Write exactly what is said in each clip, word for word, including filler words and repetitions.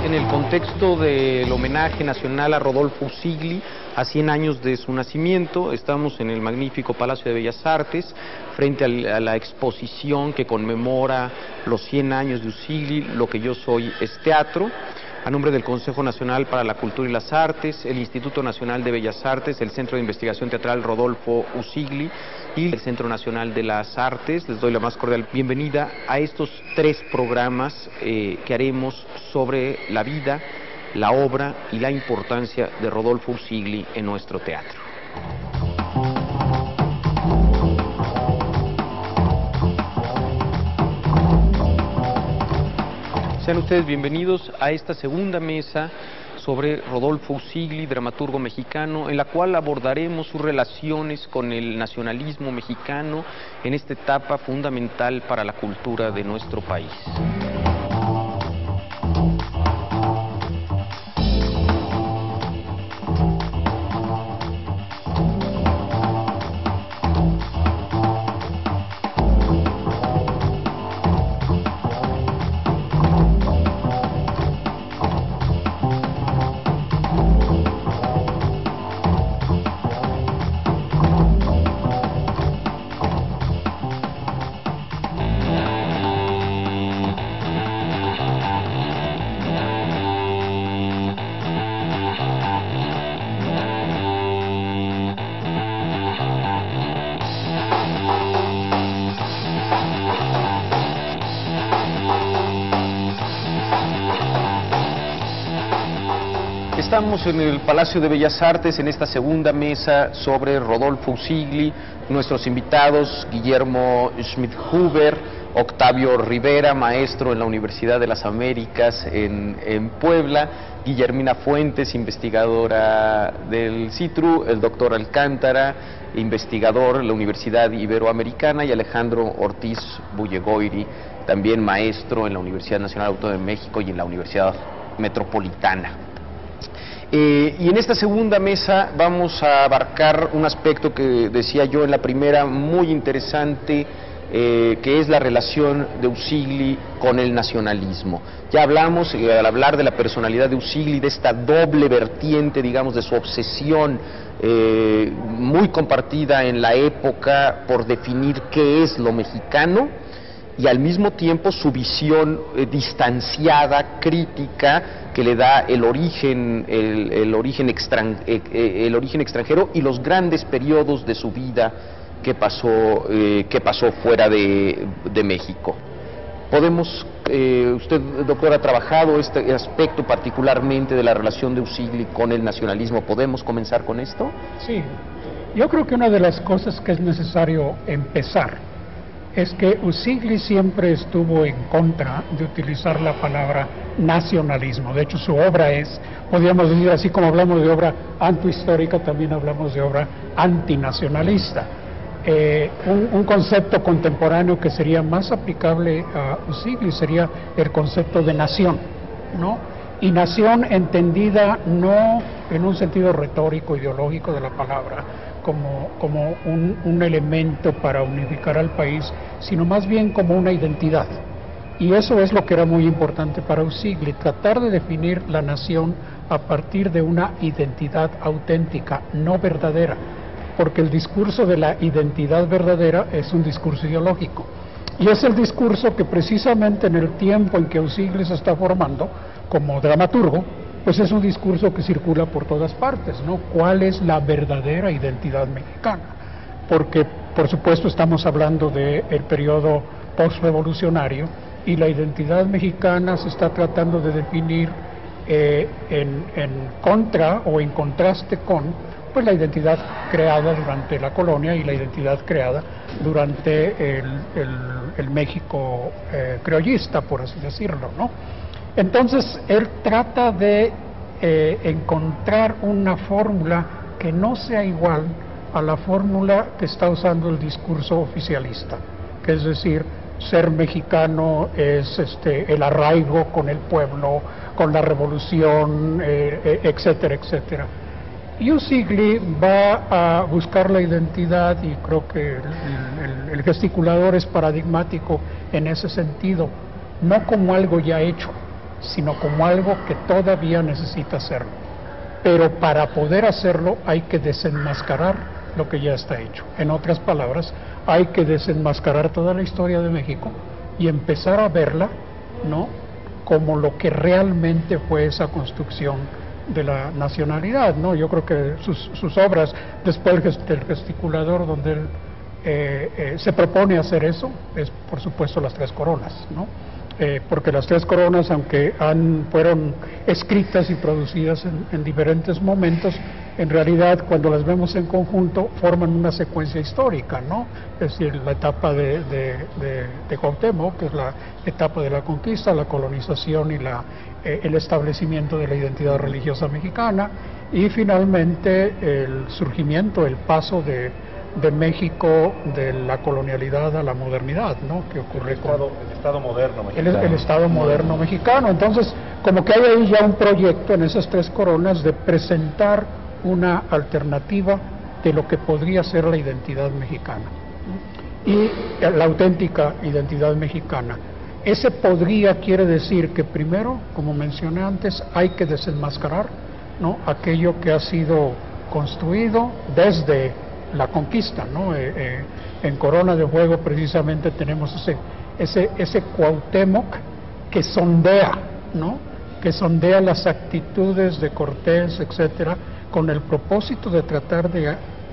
en el contexto del homenaje nacional a Rodolfo Usigli, a cien años de su nacimiento. Estamos en el magnífico Palacio de Bellas Artes, frente al, a la exposición que conmemora los cien años de Usigli. Lo que yo soy es teatro. A nombre del Consejo Nacional para la Cultura y las Artes, el Instituto Nacional de Bellas Artes, el Centro de Investigación Teatral Rodolfo Usigli y el Centro Nacional de las Artes, les doy la más cordial bienvenida a estos tres programas eh, que haremos sobre la vida, la obra y la importancia de Rodolfo Usigli en nuestro teatro. Sean ustedes bienvenidos a esta segunda mesa sobre Rodolfo Usigli, dramaturgo mexicano, en la cual abordaremos sus relaciones con el nacionalismo mexicano en esta etapa fundamental para la cultura de nuestro país. Estamos en el Palacio de Bellas Artes en esta segunda mesa sobre Rodolfo Usigli. Nuestros invitados: Guillermo Schmidhuber, Octavio Rivera, maestro en la Universidad de las Américas en, en Puebla, Guillermina Fuentes, investigadora del CITRU, el doctor Alcántara, investigador en la Universidad Iberoamericana, y Alejandro Ortiz Bullegoiri, también maestro en la Universidad Nacional Autónoma de México y en la Universidad Metropolitana. Eh, y en esta segunda mesa vamos a abarcar un aspecto que decía yo en la primera, muy interesante, eh, que es la relación de Usigli con el nacionalismo. Ya hablamos, eh, al hablar de la personalidad de Usigli, de esta doble vertiente, digamos, de su obsesión eh, muy compartida en la época por definir qué es lo mexicano, y al mismo tiempo su visión eh, distanciada, crítica, que le da el origen, el, el, origen extran, eh, eh, el origen extranjero y los grandes periodos de su vida que pasó, eh, que pasó fuera de, de México. Podemos, eh, usted, doctor, ha trabajado este aspecto particularmente de la relación de Usigli con el nacionalismo. ¿Podemos comenzar con esto? Sí, yo creo que una de las cosas que es necesario empezar es que Usigli siempre estuvo en contra de utilizar la palabra nacionalismo. De hecho, su obra es, podríamos decir, así como hablamos de obra antihistórica, también hablamos de obra antinacionalista. Eh, un, un concepto contemporáneo que sería más aplicable a Usigli sería el concepto de nación, ¿no? Y nación entendida no en un sentido retórico, ideológico de la palabra, como, como un, un elemento para unificar al país, sino más bien como una identidad. Y eso es lo que era muy importante para Usigli, tratar de definir la nación a partir de una identidad auténtica, no verdadera, porque el discurso de la identidad verdadera es un discurso ideológico. Y es el discurso que precisamente en el tiempo en que Usigli se está formando como dramaturgo, pues es un discurso que circula por todas partes, ¿no? ¿Cuál es la verdadera identidad mexicana? Porque, por supuesto, estamos hablando del periodo postrevolucionario y la identidad mexicana se está tratando de definir eh, en, en contra o en contraste con pues la identidad creada durante la colonia y la identidad creada durante el, el, el México eh, criollista, por así decirlo, ¿no? Entonces, él trata de eh, encontrar una fórmula que no sea igual a la fórmula que está usando el discurso oficialista, que es decir, ser mexicano es este, el arraigo con el pueblo, con la revolución, eh, etcétera, etcétera. Y Usigli va a buscar la identidad, y creo que el, el, el gesticulador es paradigmático en ese sentido, no como algo ya hecho, sino como algo que todavía necesita hacerlo. Pero para poder hacerlo hay que desenmascarar lo que ya está hecho. En otras palabras, hay que desenmascarar toda la historia de México y empezar a verla, ¿no?, como lo que realmente fue esa construcción de la nacionalidad, ¿no? Yo creo que sus, sus obras, después del Gesticulador, donde él eh, eh, se propone hacer eso, es por supuesto Las Tres Coronas, ¿no? Eh, porque Las Tres Coronas, aunque han, fueron escritas y producidas en, en diferentes momentos, en realidad cuando las vemos en conjunto forman una secuencia histórica, ¿no? Es decir, la etapa de, de, de, de Cuauhtémoc, que es la etapa de la conquista, la colonización y la, eh, el establecimiento de la identidad religiosa mexicana, y finalmente el surgimiento, el paso de de México de la colonialidad a la modernidad, ¿no?, que ocurre el estado, con el estado moderno mexicano. El, el estado moderno mexicano. Entonces, como que hay ahí ya un proyecto en esas tres coronas de presentar una alternativa de lo que podría ser la identidad mexicana, ¿no?, y la auténtica identidad mexicana. Ese podría quiere decir que primero, como mencioné antes, hay que desenmascarar, ¿no?, aquello que ha sido construido desde la conquista, ¿no? Eh, eh, en Corona de Fuego precisamente tenemos ese, ese, ese Cuauhtémoc que sondea, ¿no?, que sondea las actitudes de Cortés, etcétera, con el propósito de tratar de,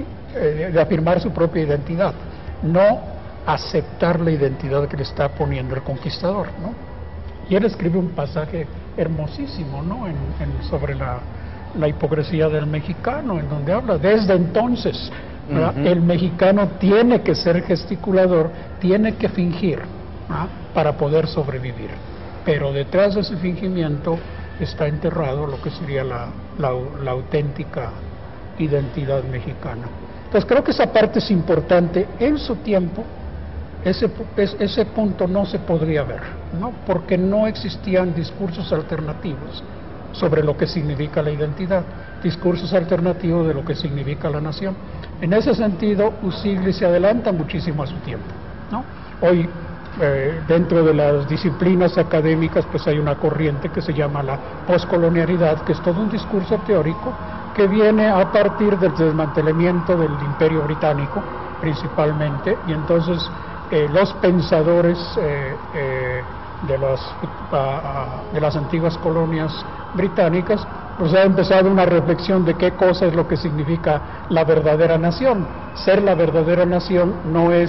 eh, de afirmar su propia identidad, no aceptar la identidad que le está poniendo el conquistador, ¿no? Y él escribe un pasaje hermosísimo, ¿no?, en, en, sobre la, la hipocresía del mexicano, en donde habla, desde entonces, Uh-huh. el mexicano tiene que ser gesticulador, tiene que fingir, ¿no?, para poder sobrevivir, pero detrás de ese fingimiento está enterrado lo que sería la, la, la auténtica identidad mexicana. Entonces creo que esa parte es importante. En su tiempo ese, ese punto no se podría ver, ¿no?, porque no existían discursos alternativos sobre lo que significa la identidad, discursos alternativos de lo que significa la nación. En ese sentido, Usigli se adelanta muchísimo a su tiempo, ¿no? Hoy, eh, dentro de las disciplinas académicas, pues hay una corriente que se llama la poscolonialidad, que es todo un discurso teórico que viene a partir del desmantelamiento del Imperio Británico, principalmente, y entonces eh, los pensadores eh, eh, de las, a, a, de las antiguas colonias británicas, pues ha empezado una reflexión de qué cosa es lo que significa la verdadera nación. Ser la verdadera nación no es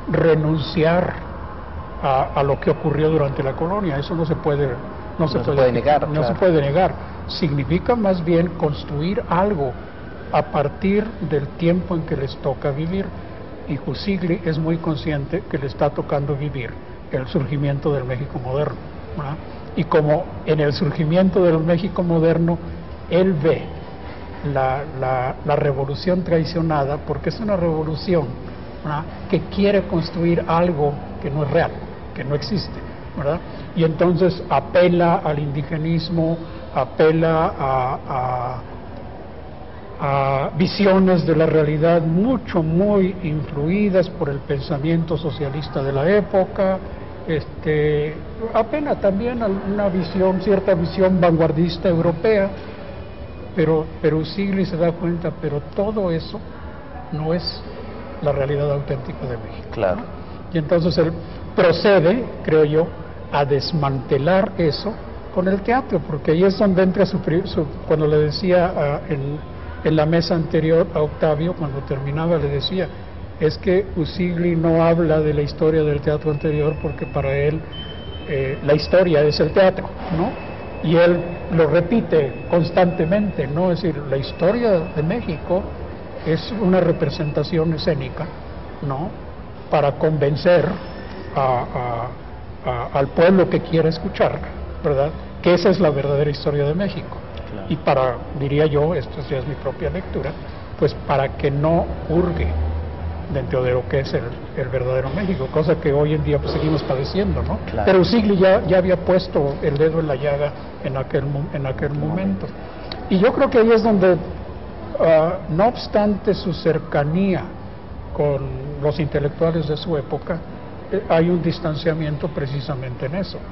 renunciar a, a lo que ocurrió durante la colonia, eso no se puede, no se no puede, se puede negar, no claro. se puede negar. Significa más bien construir algo a partir del tiempo en que les toca vivir, y Usigli es muy consciente que le está tocando vivir el surgimiento del México moderno, ¿verdad? Y como en el surgimiento del México moderno él ve la, la, la revolución traicionada, porque es una revolución, ¿verdad?, que quiere construir algo que no es real, que no existe, ¿verdad? Y entonces apela al indigenismo, apela a, a, a visiones de la realidad mucho, muy influidas por el pensamiento socialista de la época. Este, apela también a una visión, cierta visión vanguardista europea, pero, pero Usigli se da cuenta, pero todo eso no es la realidad auténtica de México. Claro. ¿No? Y entonces él procede, creo yo, a desmantelar eso con el teatro, porque ahí es donde entra su, su cuando le decía uh, en, en la mesa anterior a Octavio, cuando terminaba le decía, es que Usigli no habla de la historia del teatro anterior porque para él eh, la historia es el teatro, ¿no? Y él lo repite constantemente, ¿no? Es decir, la historia de México es una representación escénica, ¿no?, para convencer a, a, a, al pueblo que quiera escuchar, ¿verdad?, que esa es la verdadera historia de México. Claro. Y para, diría yo, esto ya es mi propia lectura, pues para que no hurgue dentro de lo que es el, el verdadero México, cosa que hoy en día pues seguimos padeciendo, ¿no? Claro. Pero Usigli ya, ya había puesto el dedo en la llaga en aquel, en aquel momento. Y yo creo que ahí es donde, uh, no obstante su cercanía con los intelectuales de su época, eh, hay un distanciamiento precisamente en eso,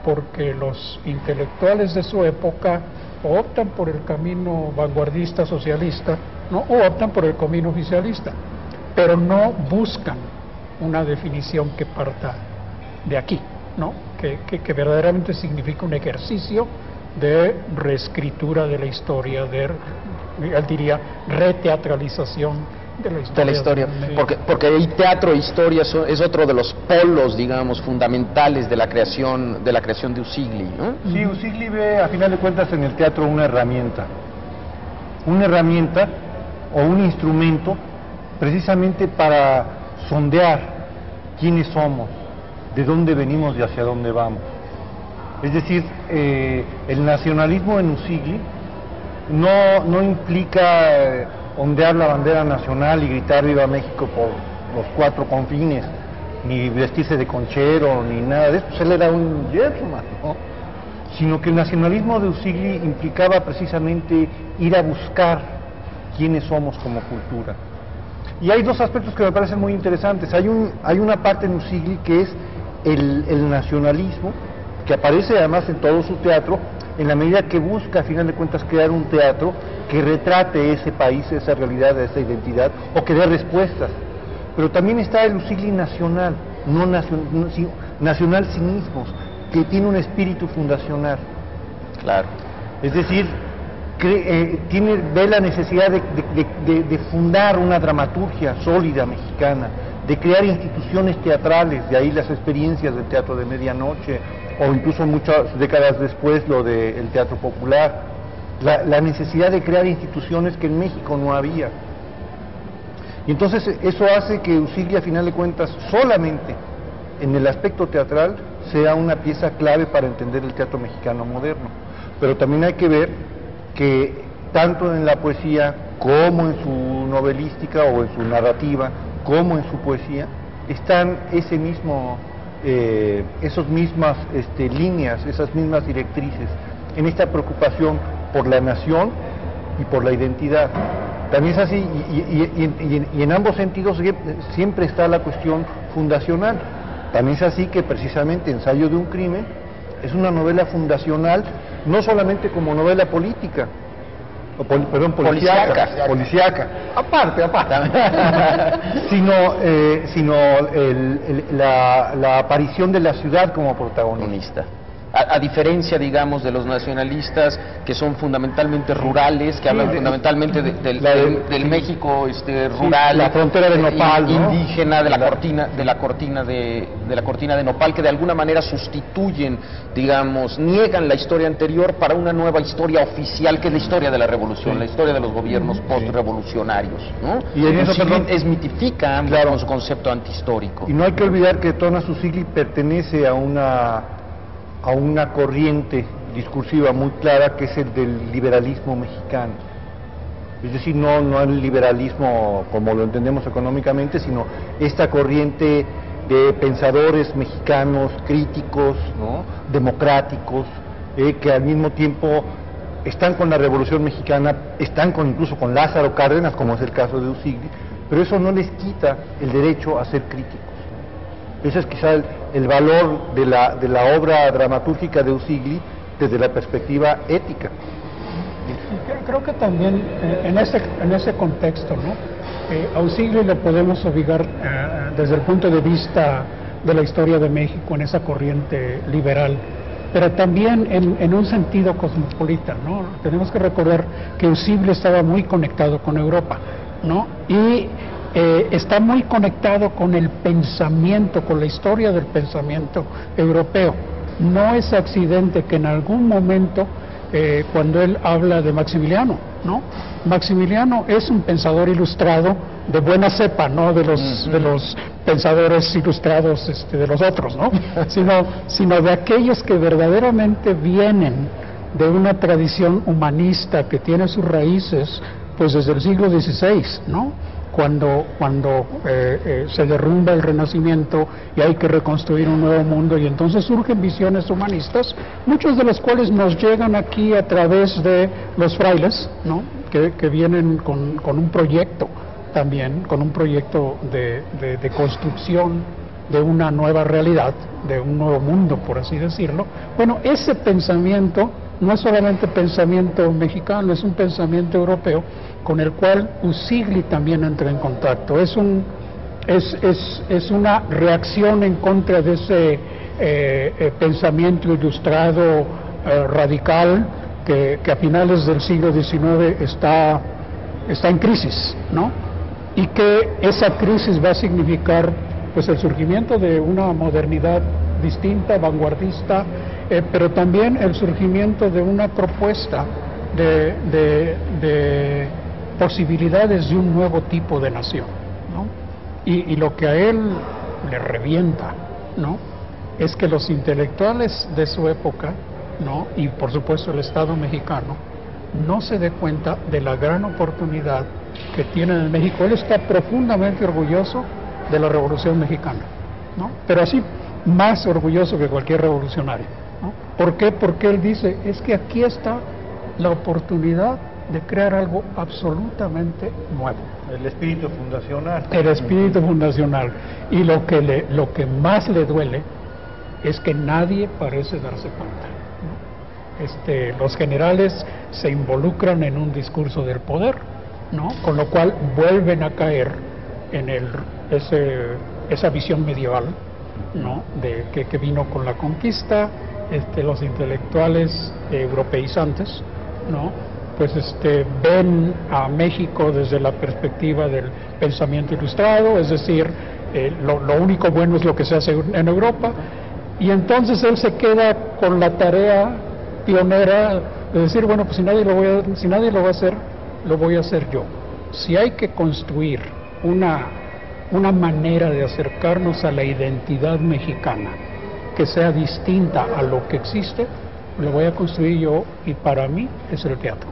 porque los intelectuales de su época optan por el camino vanguardista socialista, ¿no? O optan por el camino oficialista, pero no buscan una definición que parta de aquí, ¿no? Que, que, que verdaderamente significa un ejercicio de reescritura de la historia, de, él diría, reteatralización de la historia. De la historia, porque, porque ahí teatro e historia son, es otro de los polos, digamos, fundamentales de la creación de la creación de Usigli, ¿no? Sí, Usigli ve, a final de cuentas, en el teatro una herramienta, una herramienta o un instrumento precisamente para sondear quiénes somos, de dónde venimos y hacia dónde vamos. Es decir, eh, el nacionalismo en Usigli no, no implica eh, ondear la bandera nacional y gritar viva México por los cuatro confines, ni vestirse de conchero, ni nada de eso. Pues él era un gentleman, ¿no? Sino que el nacionalismo de Usigli implicaba precisamente ir a buscar quiénes somos como cultura. Y hay dos aspectos que me parecen muy interesantes. Hay, un, hay una parte en Usigli que es el, el nacionalismo, que aparece además en todo su teatro, en la medida que busca, a final de cuentas, crear un teatro que retrate ese país, esa realidad, esa identidad, o que dé respuestas. Pero también está el Usigli nacional, no nacion, no, si, nacional sin mismos, que tiene un espíritu fundacional. Claro. Es decir, cre, eh, tiene, ve la necesidad de, de, de, de fundar una dramaturgia sólida mexicana, de crear instituciones teatrales, de ahí las experiencias del teatro de medianoche, o incluso muchas décadas después lo del teatro popular, la, la necesidad de crear instituciones que en México no había. Y entonces eso hace que Usigli, a final de cuentas, solamente en el aspecto teatral, sea una pieza clave para entender el teatro mexicano moderno. Pero también hay que ver que tanto en la poesía como en su novelística o en su narrativa, como en su poesía, están ese mismo... Eh, esas mismas este, líneas, esas mismas directrices, en esta preocupación por la nación y por la identidad. También es así, y, y, y, y, y en ambos sentidos siempre está la cuestión fundacional. También es así que precisamente Ensayo de un crimen es una novela fundacional, no solamente como novela política, o pol, perdón, policíaca, policíaca, aparte, aparte, sino, eh, sino el, el, la, la aparición de la ciudad como protagonista. A, a diferencia, digamos, de los nacionalistas que son fundamentalmente rurales, que sí, hablan de, fundamentalmente de, de, la, del, del sí, México este, rural, sí, la frontera de Nopal, eh, ¿no? indígena, de la, la cortina, de la cortina de, de la cortina de Nopal, que de alguna manera sustituyen, digamos, niegan la historia anterior para una nueva historia oficial, que es la historia de la revolución, sí, la historia de los gobiernos sí, postrevolucionarios, ¿no? Y en eso también esmitifica, claro, con su concepto antihistórico. Y no hay que olvidar que Tona Usigli pertenece a una a una corriente discursiva muy clara, que es el del liberalismo mexicano. Es decir, no, no el liberalismo como lo entendemos económicamente, sino esta corriente de pensadores mexicanos críticos, ¿no?, democráticos, eh, que al mismo tiempo están con la Revolución Mexicana, están con, incluso con Lázaro Cárdenas, como es el caso de Usigli, pero eso no les quita el derecho a ser críticos. Ese es quizá el, el valor de la, de la obra dramatúrgica de Usigli desde la perspectiva ética. Creo, creo que también eh, en, ese, en ese contexto, ¿no?, eh, a Usigli le podemos ubicar eh, desde el punto de vista de la historia de México en esa corriente liberal, pero también en, en un sentido cosmopolita, ¿no? Tenemos que recordar que Usigli estaba muy conectado con Europa, ¿no? Y Eh, está muy conectado con el pensamiento, con la historia del pensamiento europeo. No es accidente que en algún momento, eh, cuando él habla de Maximiliano, ¿no?, Maximiliano es un pensador ilustrado de buena cepa, no de los, uh-huh. de los pensadores ilustrados este, de los otros, ¿no? sino, sino de aquellos que verdaderamente vienen de una tradición humanista que tiene sus raíces pues desde el siglo dieciséis, ¿no?, cuando, cuando eh, eh, se derrumba el Renacimiento y hay que reconstruir un nuevo mundo, y entonces surgen visiones humanistas, muchos de los cuales nos llegan aquí a través de los frailes, ¿no?, que, que vienen con, con un proyecto también, con un proyecto de, de, de construcción de una nueva realidad, de un nuevo mundo, por así decirlo. Bueno, ese pensamiento no es solamente pensamiento mexicano, es un pensamiento europeo con el cual Usigli también entra en contacto. Es, un, es, es, es una reacción en contra de ese eh, eh, pensamiento ilustrado eh, radical que, que a finales del siglo diecinueve está, está en crisis, ¿no? Y que esa crisis va a significar pues el surgimiento de una modernidad distinta, vanguardista, eh, pero también el surgimiento de una propuesta de, de, de posibilidades de un nuevo tipo de nación, ¿no? Y, y lo que a él le revienta, ¿no?, es que los intelectuales de su época, ¿no?, y por supuesto el Estado mexicano, no se dé cuenta de la gran oportunidad que tienen en México. Él está profundamente orgulloso de la Revolución Mexicana, ¿no?, pero así más orgulloso que cualquier revolucionario, ¿no? ¿Por qué? Porque él dice, es que aquí está la oportunidad de crear algo absolutamente nuevo. El espíritu fundacional. El espíritu fundacional. Y lo que, le, lo que más le duele es que nadie parece darse cuenta, ¿no? Este, los generales se involucran en un discurso del poder, ¿no?, con lo cual vuelven a caer en el, ese, esa visión medieval, ¿no?, de, que, que vino con la conquista. Este, los intelectuales eh, europeizantes, ¿no?, pues este, ven a México desde la perspectiva del pensamiento ilustrado, es decir, eh, lo, lo único bueno es lo que se hace en Europa, y entonces él se queda con la tarea pionera de decir, bueno, pues si nadie lo, voy a, si nadie lo va a hacer, lo voy a hacer yo. Si hay que construir una, una manera de acercarnos a la identidad mexicana que sea distinta a lo que existe, lo voy a construir yo, y para mí es el teatro.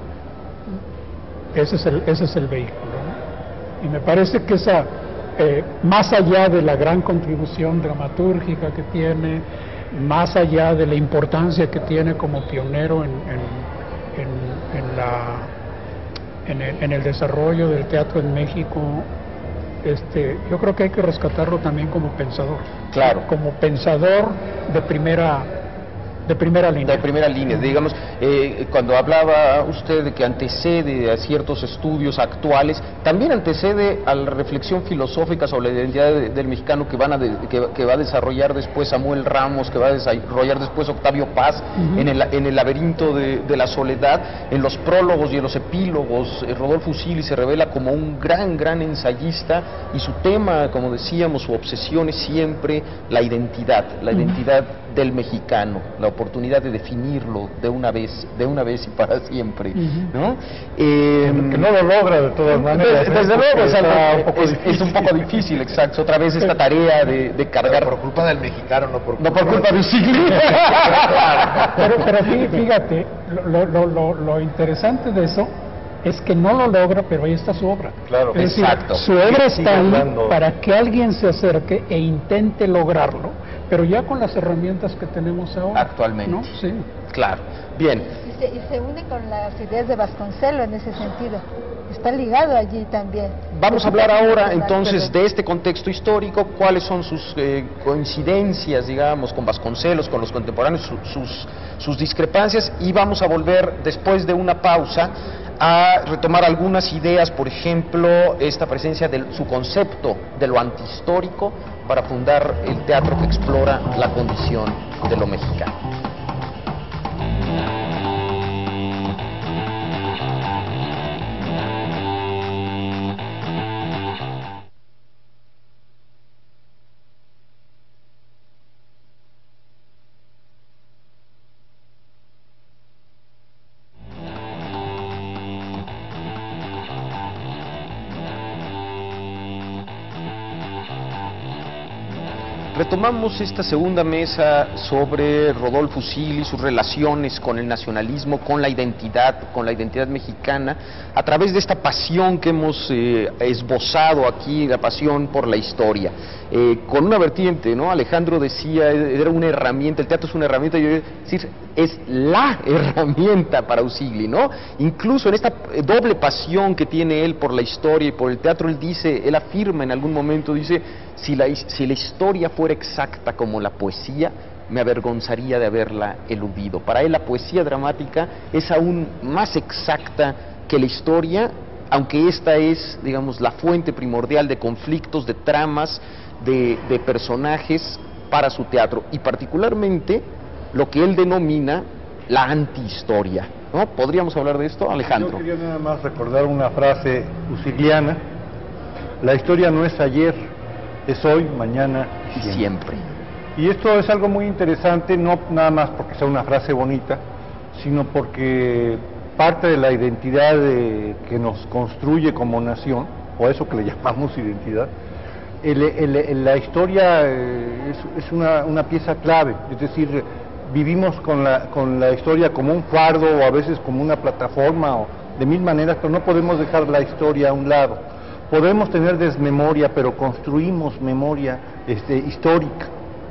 Ese es el, ese es el vehículo, ¿no? Y me parece que esa, eh, más allá de la gran contribución dramatúrgica que tiene, más allá de la importancia que tiene como pionero en, en, en, en, la, en, el, en el desarrollo del teatro en México, este, yo creo que hay que rescatarlo también como pensador. Claro. Como pensador de primera De primera línea. De primera línea, digamos, eh, cuando hablaba usted de que antecede a ciertos estudios actuales, también antecede a la reflexión filosófica sobre la identidad de, del mexicano que, van a de, que, que va a desarrollar después Samuel Ramos, que va a desarrollar después Octavio Paz, uh-huh. en, el, en el laberinto de, de la soledad. En los prólogos y en los epílogos, eh, Rodolfo Usigli se revela como un gran, gran ensayista, y su tema, como decíamos, su obsesión es siempre la identidad, la uh-huh. identidad del mexicano, la oportunidad de definirlo de una vez, de una vez y para siempre, uh-huh. ¿no? Eh, que no lo logra de todas maneras. Desde, desde luego, o sea, un poco es, es un poco difícil, exacto. Otra vez esta tarea de, de cargar. Pero por culpa del mexicano, no por culpa, no por culpa de Usigli. pero, pero fíjate, lo, lo, lo, lo interesante de eso es que no lo logra, pero ahí está su obra. Claro, es decir, exacto. Su obra está ahí para que alguien se acerque e intente lograrlo, pero ya con las herramientas que tenemos ahora. Actualmente. ¿No? Sí. Claro. Bien. Y se, y se une con las ideas de Vasconcelos en ese sentido. Está ligado allí también. Vamos a hablar ahora entonces de este contexto histórico, cuáles son sus eh, coincidencias, digamos, con Vasconcelos, con los contemporáneos, su, sus, sus discrepancias, y vamos a volver después de una pausa a retomar algunas ideas, por ejemplo, esta presencia de su concepto de lo antihistórico para fundar el teatro que explora la condición de lo mexicano. Retomamos esta segunda mesa sobre Rodolfo Usigli, sus relaciones con el nacionalismo, con la identidad, con la identidad mexicana, a través de esta pasión que hemos eh, esbozado aquí, la pasión por la historia, eh, con una vertiente, ¿no? Alejandro decía, era una herramienta, el teatro es una herramienta, yo decir, es la herramienta para Usigli, ¿no? Incluso en esta doble pasión que tiene él por la historia y por el teatro, él dice, él afirma en algún momento, dice, si la, si la historia fuera fuera exacta como la poesía, me avergonzaría de haberla eludido. Para él la poesía dramática es aún más exacta que la historia, aunque esta es, digamos, la fuente primordial de conflictos, de tramas, de, de personajes para su teatro, y particularmente lo que él denomina la antihistoria, ¿no? ¿Podríamos hablar de esto, Alejandro? Yo quería nada más recordar una frase usigliana: la historia no es ayer, es hoy, mañana y siempre. siempre. Y esto es algo muy interesante, no nada más porque sea una frase bonita, sino porque parte de la identidad de, que nos construye como nación, o eso que le llamamos identidad, el, el, el, la historia eh, es, es una, una pieza clave. Es decir, vivimos con la, con la historia como un fardo, o a veces como una plataforma, o de mil maneras, pero no podemos dejar la historia a un lado. Podemos tener desmemoria, pero construimos memoria este, histórica,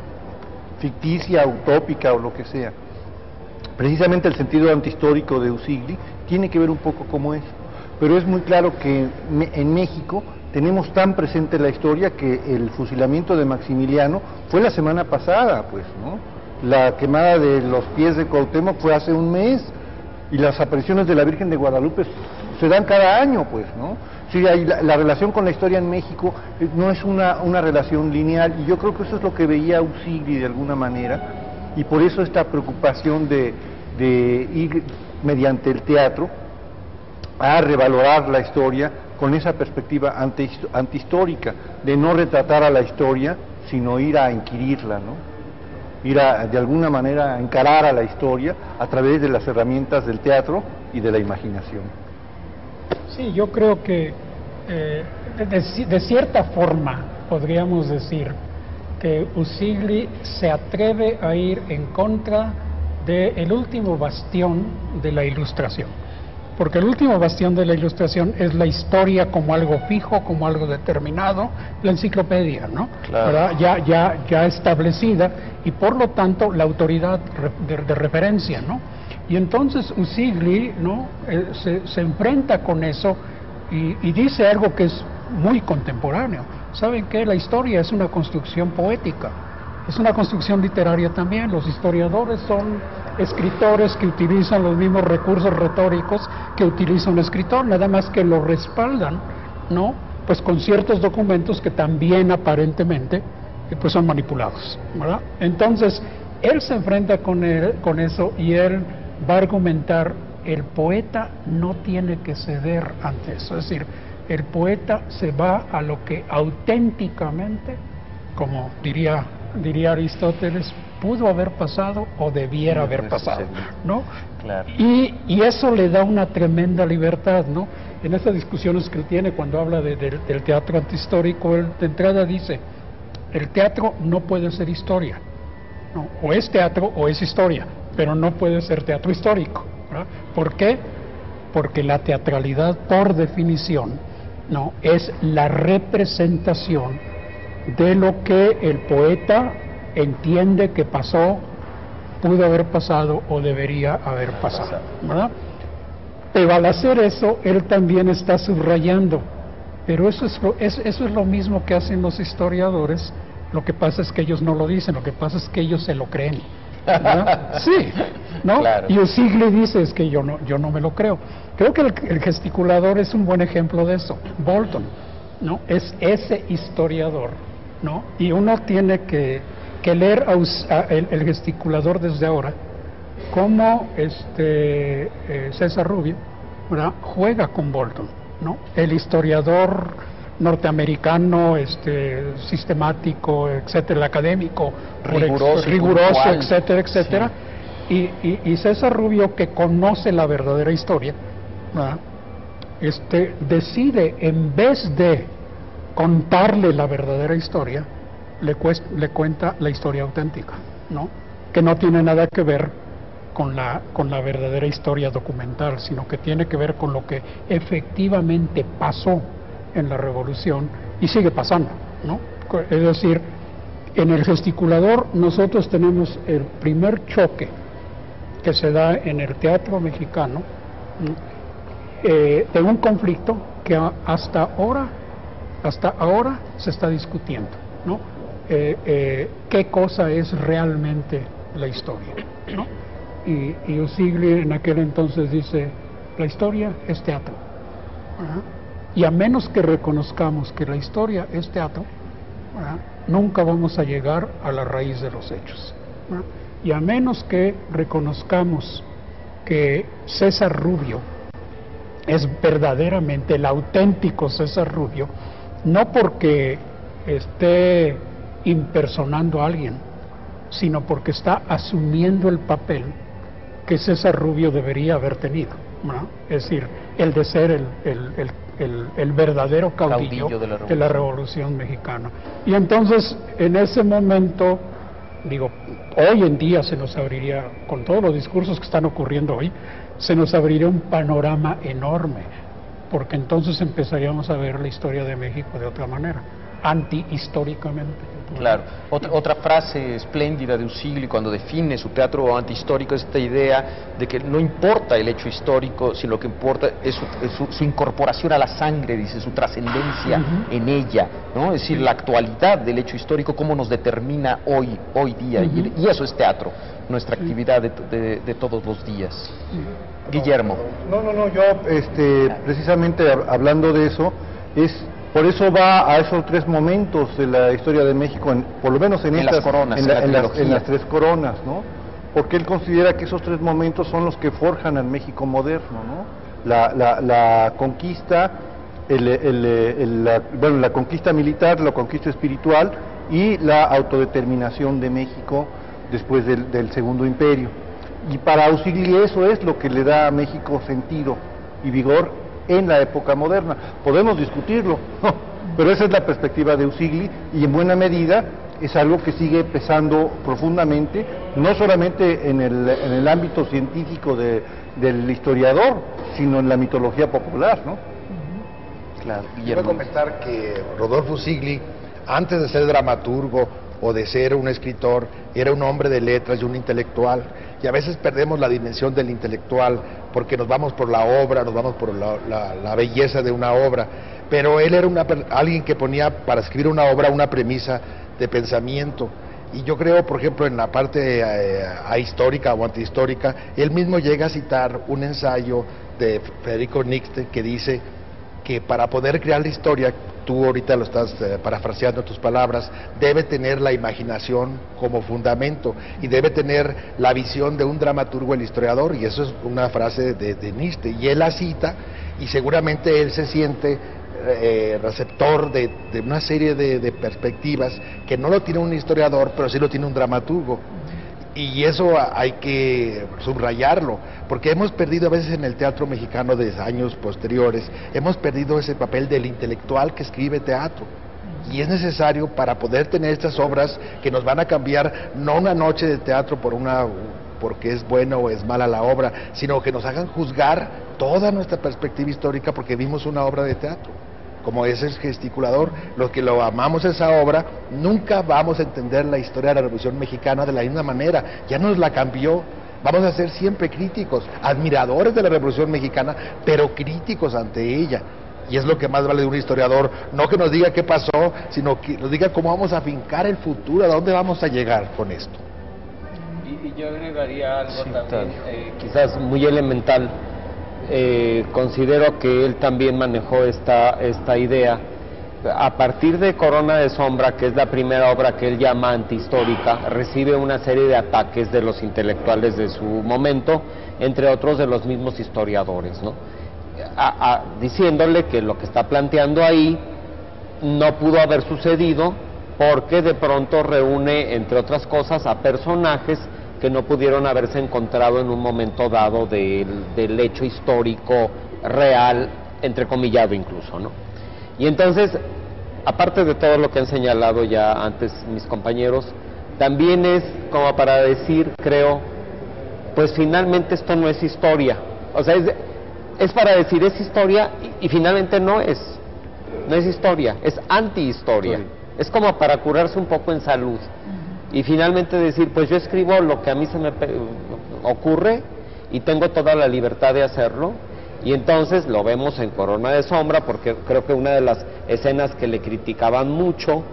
ficticia, utópica o lo que sea. Precisamente el sentido antihistórico de Usigli tiene que ver un poco como eso, pero es muy claro que en México tenemos tan presente la historia que el fusilamiento de Maximiliano fue la semana pasada, pues, ¿no? La quemada de los pies de Cuauhtémoc fue hace un mes, y las apariciones de la Virgen de Guadalupe se dan cada año, pues, ¿no? Sí, la, la relación con la historia en México no es una, una relación lineal, y yo creo que eso es lo que veía Usigli de alguna manera, y por eso esta preocupación de, de ir mediante el teatro a revalorar la historia con esa perspectiva anti, antihistórica, de no retratar a la historia, sino ir a inquirirla, ¿no? Ir a, de alguna manera, a encarar a la historia a través de las herramientas del teatro y de la imaginación. Sí, yo creo que eh, de, de cierta forma podríamos decir que Usigli se atreve a ir en contra del último bastión de la Ilustración, porque el último bastión de la Ilustración es la historia como algo fijo, como algo determinado, la enciclopedia, ¿no? Claro. ¿Verdad? Ya, ya, ya establecida, y por lo tanto la autoridad de, de referencia, ¿no? Y entonces Usigli, ¿no? Eh, se, se enfrenta con eso y, y dice algo que es muy contemporáneo. ¿Saben qué? La historia es una construcción poética, es una construcción literaria también. Los historiadores son escritores que utilizan los mismos recursos retóricos que utiliza un escritor, nada más que lo respaldan, ¿no? Pues con ciertos documentos que también aparentemente pues son manipulados, ¿verdad? Entonces, él se enfrenta con, él, con eso, y él va a argumentar: el poeta no tiene que ceder ante eso, es decir, el poeta se va a lo que auténticamente, como diría, diría Aristóteles, pudo haber pasado o debiera haber pasado, ¿no? Claro. Y, y eso le da una tremenda libertad, ¿no? En estas discusiones que él tiene cuando habla de, de, del teatro antihistórico, él de entrada dice: el teatro no puede ser historia, ¿no? O es teatro o es historia, pero no puede ser teatro histórico, ¿verdad? ¿Por qué? Porque la teatralidad, por definición, ¿no? Es la representación de lo que el poeta entiende que pasó, pudo haber pasado o debería haber pasado, ¿verdad? Pero al hacer eso, él también está subrayando. Pero eso es, lo, es, eso es lo mismo que hacen los historiadores. Lo que pasa es que ellos no lo dicen, lo que pasa es que ellos se lo creen, ¿verdad? Sí, ¿no? Claro. Y Usigli dice: es que yo no, yo no me lo creo. Creo que el, el gesticulador es un buen ejemplo de eso. Bolton, ¿no? Es ese historiador, ¿no? Y uno tiene que, que leer a, a el, el gesticulador desde ahora, como este eh, César Rubio, ¿verdad? Juega con Bolton, ¿no? El historiador norteamericano, este, sistemático, etcétera, el académico, riguroso, ex, riguroso puntual, etcétera, etcétera. Sí. Y, y, y César Rubio, que conoce la verdadera historia, ¿verdad? Este, decide, en vez de contarle la verdadera historia, le, cuest, le cuenta la historia auténtica, ¿no? Que no tiene nada que ver con la, con la verdadera historia documental, sino que tiene que ver con lo que efectivamente pasó en la Revolución y sigue pasando, ¿no? Es decir, en el gesticulador nosotros tenemos el primer choque que se da en el teatro mexicano, eh, de un conflicto que hasta ahora, hasta ahora se está discutiendo, ¿no? eh, eh, qué cosa es realmente la historia, ¿no? Y, y Usigli en aquel entonces dice, la historia es teatro. ¿Verdad? Y a menos que reconozcamos que la historia es teatro, ¿verdad?, nunca vamos a llegar a la raíz de los hechos. ¿Verdad? Y a menos que reconozcamos que César Rubio es verdaderamente el auténtico César Rubio, no porque esté impersonando a alguien, sino porque está asumiendo el papel que César Rubio debería haber tenido, ¿no? Es decir, el de ser el, el, el, el, el verdadero caudillo, caudillo de, la de la Revolución Mexicana. Y entonces, en ese momento, digo, hoy en día se nos abriría, con todos los discursos que están ocurriendo hoy, se nos abriría un panorama enorme, porque entonces empezaríamos a ver la historia de México de otra manera, antihistóricamente. Claro. Otra, otra frase espléndida de Usigli cuando define su teatro antihistórico es esta idea de que no importa el hecho histórico, sino lo que importa es su, es su, su incorporación a la sangre, dice, su trascendencia uh-huh. en ella, ¿no? Es decir, la actualidad del hecho histórico, cómo nos determina hoy, hoy día, uh-huh. y, y eso es teatro, nuestra actividad de, de, de todos los días. Uh-huh. Guillermo. No, no, no, yo este, precisamente hablando de eso, es... Por eso va a esos tres momentos de la historia de México, en, por lo menos en, en estas, las coronas, en, la, en, en, la las, en las tres coronas, ¿no? Porque él considera que esos tres momentos son los que forjan al México moderno, ¿no? La, la, la conquista, el, el, el, la, bueno, la conquista militar, la conquista espiritual y la autodeterminación de México después del, del Segundo Imperio. Y para Usigli eso es lo que le da a México sentido y vigor en la época moderna. Podemos discutirlo, pero esa es la perspectiva de Usigli y en buena medida es algo que sigue pesando profundamente, no solamente en el, en el ámbito científico de, del historiador, sino en la mitología popular, ¿no? Claro. Quiero comentar que Rodolfo Usigli, antes de ser dramaturgo o de ser un escritor, era un hombre de letras y un intelectual, y a veces perdemos la dimensión del intelectual porque nos vamos por la obra, nos vamos por la, la, la belleza de una obra, pero él era una, alguien que ponía para escribir una obra una premisa de pensamiento, y yo creo, por ejemplo, en la parte eh, ahistórica o antihistórica, él mismo llega a citar un ensayo de Federico Nietzsche que dice que para poder crear la historia, tú ahorita lo estás eh, parafraseando tus palabras, debe tener la imaginación como fundamento y debe tener la visión de un dramaturgo, el historiador, y eso es una frase de, de Nietzsche, y él la cita, y seguramente él se siente eh, receptor de, de una serie de, de perspectivas que no lo tiene un historiador, pero sí lo tiene un dramaturgo. Y eso hay que subrayarlo, porque hemos perdido a veces en el teatro mexicano de años posteriores, hemos perdido ese papel del intelectual que escribe teatro. Y es necesario para poder tener estas obras que nos van a cambiar, no una noche de teatro por una, porque es buena o es mala la obra, sino que nos hagan juzgar toda nuestra perspectiva histórica porque vimos una obra de teatro. Como es el gesticulador, los que lo amamos esa obra, nunca vamos a entender la historia de la Revolución Mexicana de la misma manera, ya nos la cambió. Vamos a ser siempre críticos, admiradores de la Revolución Mexicana, pero críticos ante ella. Y es lo que más vale de un historiador, no que nos diga qué pasó, sino que nos diga cómo vamos a afincar el futuro, a dónde vamos a llegar con esto. Y, y yo agregaría algo sí, también, eh, quizás muy elemental. Eh, considero que él también manejó esta, esta idea a partir de Corona de Sombra, que es la primera obra que él llama antihistórica. Recibe una serie de ataques de los intelectuales de su momento, entre otros de los mismos historiadores, ¿no? A, a, diciéndole que lo que está planteando ahí no pudo haber sucedido porque de pronto reúne, entre otras cosas, a personajes que no pudieron haberse encontrado en un momento dado del, del hecho histórico real, entrecomillado incluso, ¿no? Y entonces, aparte de todo lo que han señalado ya antes mis compañeros, también es como para decir, creo, pues finalmente esto no es historia. O sea, es, es para decir es historia y, y finalmente no es, no es historia, es antihistoria. Es como para curarse un poco en salud. Y finalmente decir, pues yo escribo lo que a mí se me ocurre y tengo toda la libertad de hacerlo. Y entonces lo vemos en Corona de Sombra, porque creo que una de las escenas que le criticaban mucho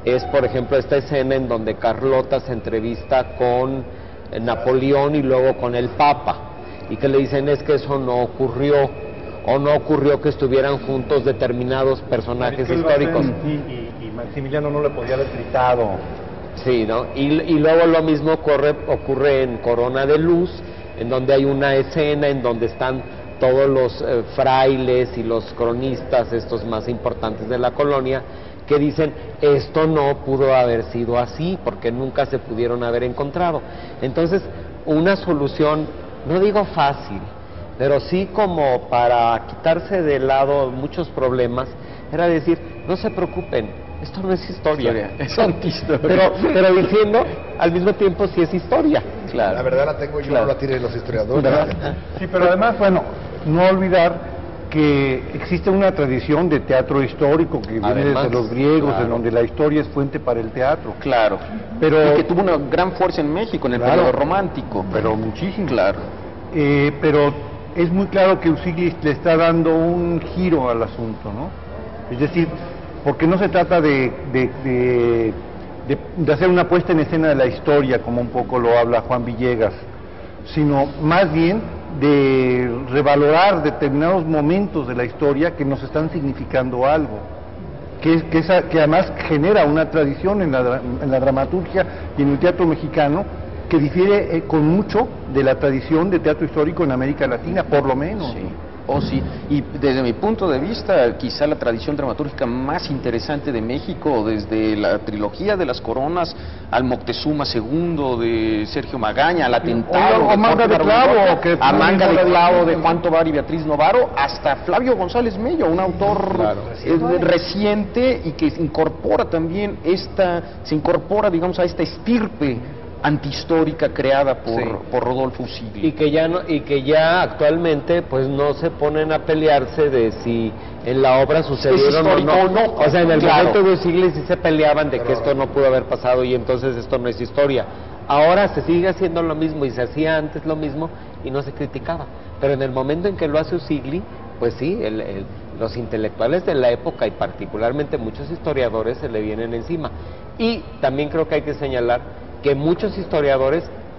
es, por ejemplo, esta escena en donde Carlota se entrevista con Napoleón y luego con el Papa, y que le dicen es que eso no ocurrió, o no ocurrió que estuvieran juntos determinados personajes históricos. Y, y, y Maximiliano no le podía haber gritado. Sí, ¿no? Y, y luego lo mismo ocurre, ocurre en Corona de Luz, en donde hay una escena en donde están todos los eh, frailes y los cronistas, estos más importantes de la colonia, que dicen, esto no pudo haber sido así, porque nunca se pudieron haber encontrado. Entonces, una solución, no digo fácil, pero sí como para quitarse de lado muchos problemas, era decir, no se preocupen, esto no es historia, historia. Es antihistoria. Pero, pero diciendo, al mismo tiempo, sí es historia. Claro. La verdad la tengo yo, claro. No la tienen los historiadores. Sí, pero además, bueno, no olvidar que existe una tradición de teatro histórico que viene Además, desde los griegos, claro. en donde la historia es fuente para el teatro. Claro, pero y que tuvo una gran fuerza en México en el claro, periodo romántico. Pero muchísimo. Claro. Eh, pero es muy claro que Usiglis le está dando un giro al asunto, ¿no? Es decir, porque no se trata de, de, de, de, de hacer una puesta en escena de la historia, como un poco lo habla Juan Villegas, sino más bien de revalorar determinados momentos de la historia que nos están significando algo, que, que, esa, que además genera una tradición en la, en la dramaturgia y en el teatro mexicano que difiere eh, con mucho de la tradición de teatro histórico en América Latina, por lo menos. Sí. Oh, sí, y desde mi punto de vista, quizá la tradición dramatúrgica más interesante de México, desde la trilogía de las coronas al Moctezuma segundo de Sergio Magaña, al atentado o, o, o Manga de Clavo, que a Manga de Clavo de Juan Tovar y Beatriz Novaro, hasta Flavio González Mello, un autor claro. eh, reciente y que incorpora también esta, se incorpora, digamos, a esta estirpe antihistórica creada por, sí. por Rodolfo Usigli. Y que ya no, y que ya actualmente pues no se ponen a pelearse de si en la obra sucedieron o no. no. O sea, en el claro. momento de Usigli sí se peleaban de que esto no pudo haber pasado y entonces esto no es historia. Ahora se sigue haciendo lo mismo y se hacía antes lo mismo y no se criticaba. Pero en el momento en que lo hace Usigli, pues sí, el, el, los intelectuales de la época y particularmente muchos historiadores se le vienen encima. Y también creo que hay que señalar que muchos historiadores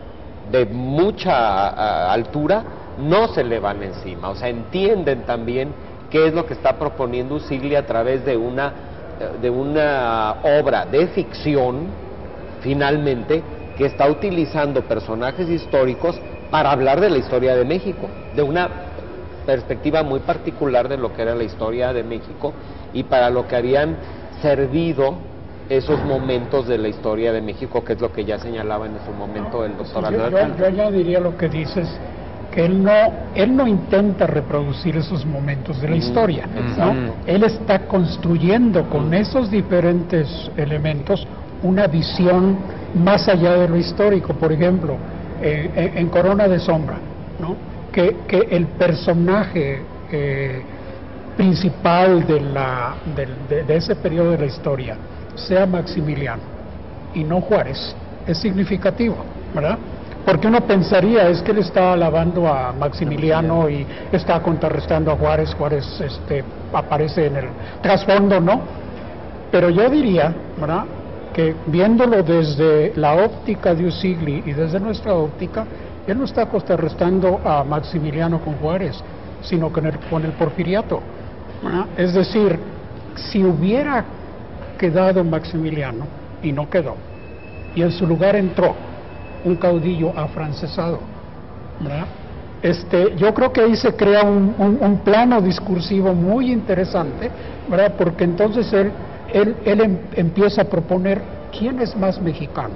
de mucha a, altura no se le van encima, o sea, entienden también qué es lo que está proponiendo Usigli a través de una, de una obra de ficción, finalmente, que está utilizando personajes históricos para hablar de la historia de México, de una perspectiva muy particular de lo que era la historia de México y para lo que habían servido esos momentos de la historia de México, que es lo que ya señalaba en su momento el doctor yo, Albert. Yo, yo ya diría lo que dices, que él no, él no intenta reproducir esos momentos de la historia, mm, ¿no? Mm. Él está construyendo con esos diferentes elementos una visión más allá de lo histórico. Por ejemplo, eh, en, en Corona de Sombra, ¿no? que, que el personaje eh, principal de, la, de, de, de ese periodo de la historia sea Maximiliano y no Juárez, es significativo, ¿verdad? Porque uno pensaría, es que él está alabando a Maximiliano y está contrarrestando a Juárez, Juárez este, aparece en el trasfondo, ¿no? Pero yo diría, ¿verdad?, que viéndolo desde la óptica de Usigli y desde nuestra óptica, él no está contrarrestando a Maximiliano con Juárez, sino con el, con el Porfiriato, ¿verdad? Es decir, si hubiera quedado Maximiliano, y no quedó, y en su lugar entró un caudillo afrancesado, ¿verdad? Este, yo creo que ahí se crea un, un, un plano discursivo muy interesante, ¿verdad? Porque entonces él, él, él em, empieza a proponer quién es más mexicano,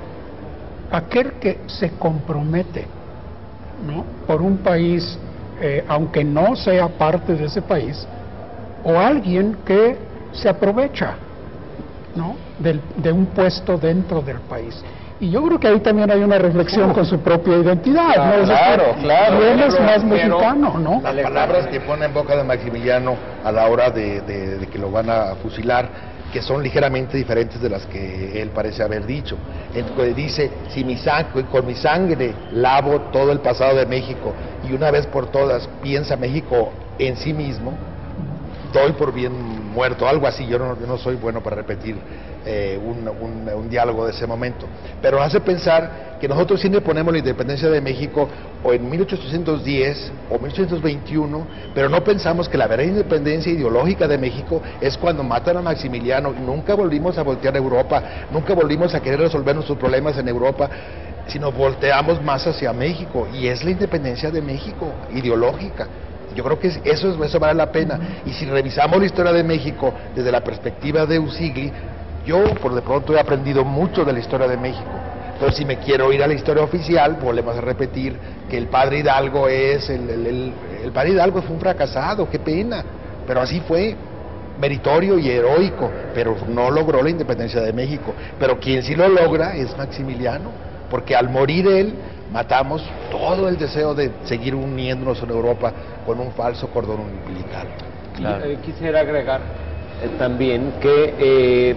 aquel que se compromete, ¿no?, por un país, eh, aunque no sea parte de ese país, o alguien que se aprovecha, ¿no?, del, de un puesto dentro del país. Y yo creo que ahí también hay una reflexión uh, con su propia identidad, claro, ¿no? Claro, decir, claro. ¿quién es más pero, mexicano, no? Las palabras que pone en boca de Maximiliano a la hora de, de, de que lo van a fusilar, que son ligeramente diferentes de las que él parece haber dicho. Él dice, si mi sangre, con mi sangre lavo todo el pasado de México y una vez por todas piensa México en sí mismo, doy por bien muerto, algo así. Yo no, yo no soy bueno para repetir eh, un, un, un diálogo de ese momento. Pero hace pensar que nosotros siempre ponemos la independencia de México o en mil ochocientos diez o mil ochocientos veintiuno, pero no pensamos que la verdadera independencia ideológica de México es cuando matan a Maximiliano. Nunca volvimos a voltear a Europa, nunca volvimos a querer resolver nuestros problemas en Europa, sino volteamos más hacia México, y es la independencia de México, ideológica. Yo creo que eso, eso vale la pena. Y si revisamos la historia de México desde la perspectiva de Usigli, yo por de pronto he aprendido mucho de la historia de México. Entonces, si me quiero ir a la historia oficial, volvemos a repetir que el padre Hidalgo es, el, el, el, el padre Hidalgo fue un fracasado, qué pena, pero así fue, meritorio y heroico, pero no logró la independencia de México. Pero quien sí lo logra es Maximiliano, porque al morir él, matamos todo el deseo de seguir uniéndonos en Europa con un falso cordón umbilical. Claro. Eh, quisiera agregar eh, también que eh,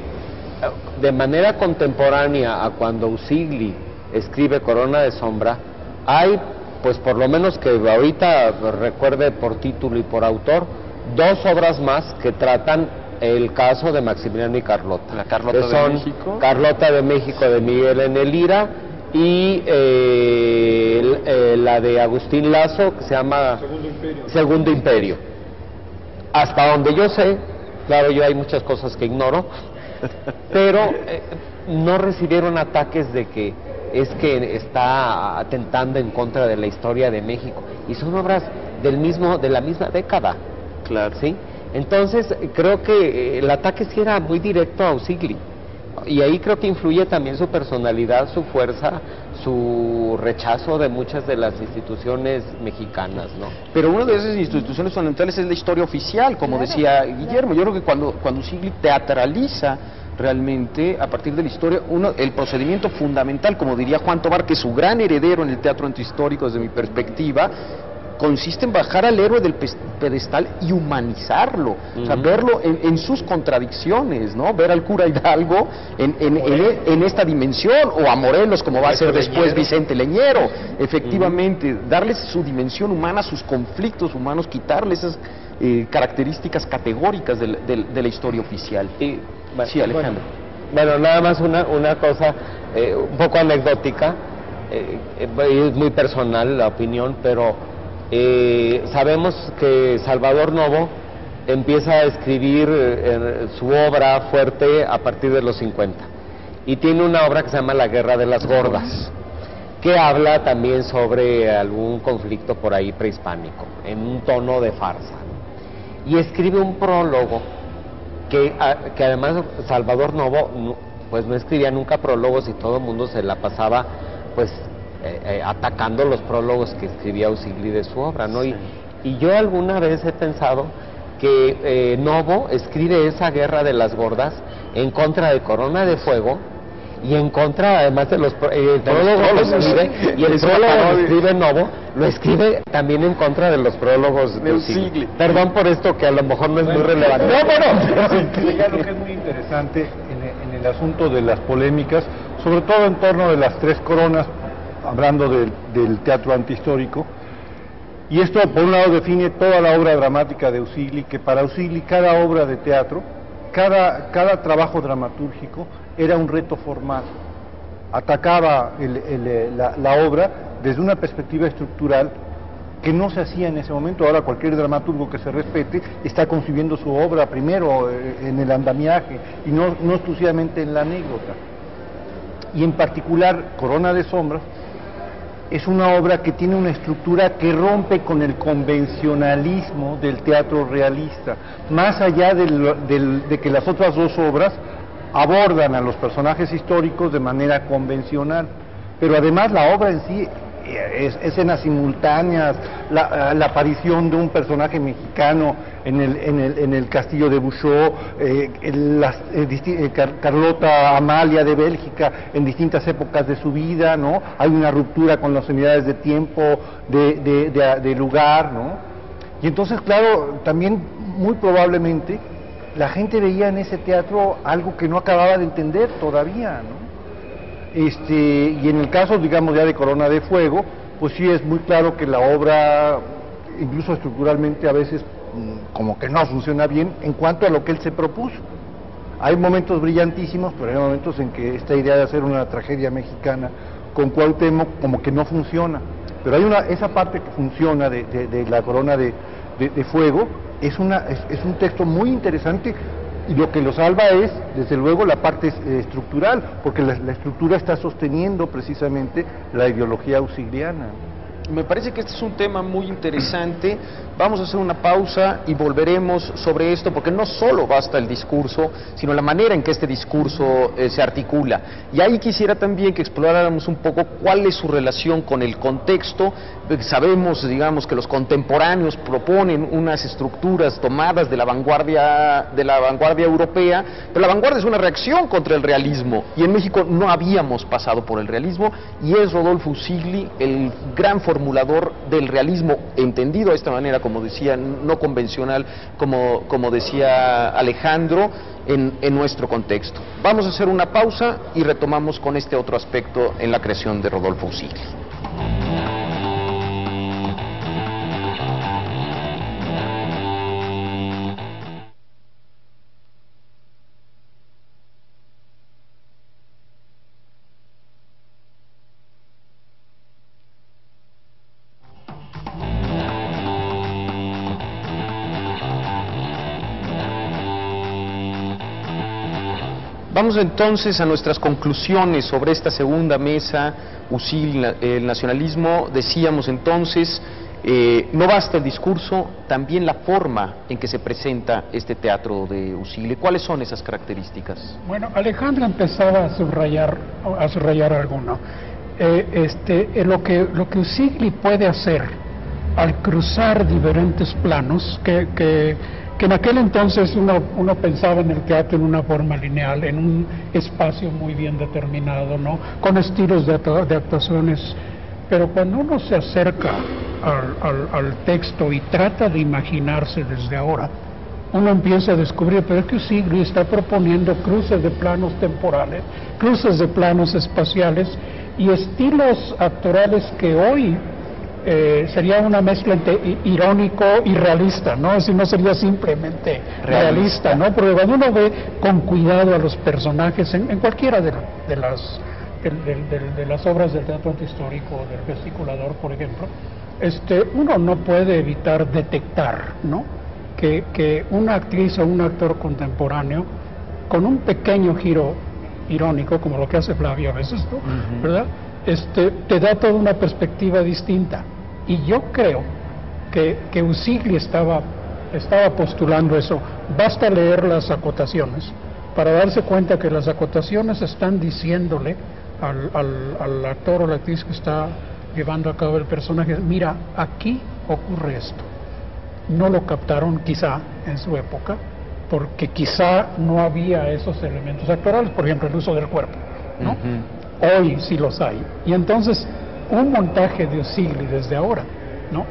de manera contemporánea a cuando Usigli escribe Corona de Sombra, hay, pues por lo menos que ahorita recuerde por título y por autor, dos obras más que tratan el caso de Maximiliano y Carlota. La Carlota que son de México. Carlota de México de Miguel N. Lira y eh, el, eh, la de Agustín Lazo, que se llama Segundo Imperio. Segundo Imperio. Hasta donde yo sé, claro, yo hay muchas cosas que ignoro, pero eh, no recibieron ataques de que es que está atentando en contra de la historia de México, y son obras del mismo de la misma década. Claro. ¿Sí? Entonces creo que el ataque sí era muy directo a Usigli, y ahí creo que influye también su personalidad, su fuerza, su rechazo de muchas de las instituciones mexicanas, ¿no? Pero una de esas instituciones fundamentales es la historia oficial, como claro, decía Guillermo. Yo creo que cuando, cuando Usigli teatraliza realmente, a partir de la historia, uno, el procedimiento fundamental, como diría Juan Tobar, que es su gran heredero en el teatro antihistórico desde mi perspectiva, consiste en bajar al héroe del pedestal y humanizarlo, uh-huh. o sea, verlo en, en sus contradicciones, ¿no? Ver al cura Hidalgo en, en, en, en esta dimensión, o a Morelos, como va a ser después Leñero. Vicente Leñero, efectivamente, uh-huh. darles su dimensión humana, sus conflictos humanos, quitarles esas eh, características categóricas de, de, de la historia oficial. Y, sí, Alejandro. Bueno, bueno, nada más una, una cosa eh, un poco anecdótica, eh, es muy personal la opinión, pero Eh, sabemos que Salvador Novo empieza a escribir eh, su obra fuerte a partir de los cincuenta, y tiene una obra que se llama La Guerra de las Gordas, que habla también sobre algún conflicto por ahí prehispánico, en un tono de farsa, y escribe un prólogo que, a, que además Salvador Novo pues no escribía nunca prólogos, y todo el mundo se la pasaba pues Eh, eh, atacando los prólogos que escribía Usigli de su obra, ¿no? Sí. Y, y yo alguna vez he pensado que eh, Novo escribe esa Guerra de las Gordas en contra de Corona de Fuego, y en contra además de los eh, el prólogo lo escribe, y el prólogo lo escribe Novo, lo escribe también en contra de los prólogos de Usigli. Perdón por esto, que a lo mejor no es muy relevante. No, bueno, lo que es muy interesante en, en el asunto de las polémicas, sobre todo en torno de las tres coronas, hablando del, del teatro antihistórico, y esto por un lado define toda la obra dramática de Usigli, que para Usigli cada obra de teatro, cada, cada trabajo dramatúrgico era un reto formal, atacaba el, el, la, la obra desde una perspectiva estructural que no se hacía en ese momento. Ahora cualquier dramaturgo que se respete está concibiendo su obra primero en el andamiaje y no, no exclusivamente en la anécdota. Y en particular Corona de Sombras es una obra que tiene una estructura que rompe con el convencionalismo del teatro realista, más allá del, del, de que las otras dos obras abordan a los personajes históricos de manera convencional, pero además la obra en sí es escenas simultáneas, la, la aparición de un personaje mexicano en el, en el, en el castillo de Bouchot, eh, las, eh, eh, Car Carlota Amalia de Bélgica en distintas épocas de su vida, ¿no? Hay una ruptura con las unidades de tiempo, de, de, de, de lugar, ¿no? Y entonces, claro, también muy probablemente la gente veía en ese teatro algo que no acababa de entender todavía, ¿no? Este, y en el caso, digamos, ya de Corona de Fuego, pues sí es muy claro que la obra, incluso estructuralmente a veces, como que no funciona bien en cuanto a lo que él se propuso. Hay momentos brillantísimos, pero hay momentos en que esta idea de hacer una tragedia mexicana con Cuauhtémoc como que no funciona. Pero hay una, esa parte que funciona de, de, de la corona de, de, de fuego, es, una, es, es un texto muy interesante, y lo que lo salva es, desde luego, la parte eh, estructural, porque la, la estructura está sosteniendo precisamente la ideología auxiliana. Me parece que este es un tema muy interesante. Vamos a hacer una pausa y volveremos sobre esto, porque no solo basta el discurso, sino la manera en que este discurso eh, se articula. Y ahí quisiera también que exploráramos un poco cuál es su relación con el contexto. Sabemos, digamos, que los contemporáneos proponen unas estructuras tomadas de la vanguardia, de la vanguardia europea, pero la vanguardia es una reacción contra el realismo, y en México no habíamos pasado por el realismo, y es Rodolfo Usigli el gran formulador del realismo, entendido de esta manera, como decía, no convencional, como, como decía Alejandro, en, en nuestro contexto. Vamos a hacer una pausa y retomamos con este otro aspecto en la creación de Rodolfo Usigli. Vamos entonces a nuestras conclusiones sobre esta segunda mesa, Usigli, el nacionalismo. Decíamos entonces, eh, no basta el discurso, también la forma en que se presenta este teatro de Usigli. ¿Cuáles son esas características? Bueno, Alejandra empezaba a subrayar, a subrayar alguno. Eh, este, eh, lo que, lo que Usigli puede hacer al cruzar diferentes planos, que, que que en aquel entonces uno, uno pensaba en el teatro en una forma lineal, en un espacio muy bien determinado, ¿no? Con estilos de, de actuaciones, pero cuando uno se acerca al, al, al texto y trata de imaginarse desde ahora, uno empieza a descubrir, pero es que Usigli está proponiendo cruces de planos temporales, cruces de planos espaciales y estilos actorales que hoy Eh, sería una mezcla entre irónico y realista, ¿no? Es decir, no sería simplemente realista, realista, ¿no? Porque cuando uno ve con cuidado a los personajes en, en cualquiera de, de, las, de, de, de, de las obras del teatro antihistórico, del gesticulador, por ejemplo, este, uno no puede evitar detectar, ¿no? Que, que una actriz o un actor contemporáneo, con un pequeño giro irónico, como lo que hace Flavia a veces, ¿no? Uh-huh. ¿Verdad? Este, te da toda una perspectiva distinta, y yo creo que, que Usigli estaba, estaba postulando eso. Basta leer las acotaciones para darse cuenta que las acotaciones están diciéndole al, al, al actor o la actriz que está llevando a cabo el personaje, mira, aquí ocurre esto. No lo captaron quizá en su época, porque quizá no había esos elementos actorales, por ejemplo el uso del cuerpo, ¿no? Uh-huh. Hoy sí los hay, y entonces un montaje de Usigli desde ahora, ¿no?